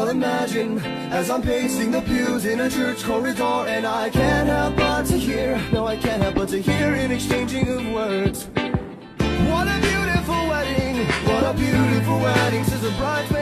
I'll imagine as I'm pacing the pews in a church corridor, and I can't help but to hear, no, I can't help but to hear an exchanging of words. What a beautiful wedding, says a bridesmaid.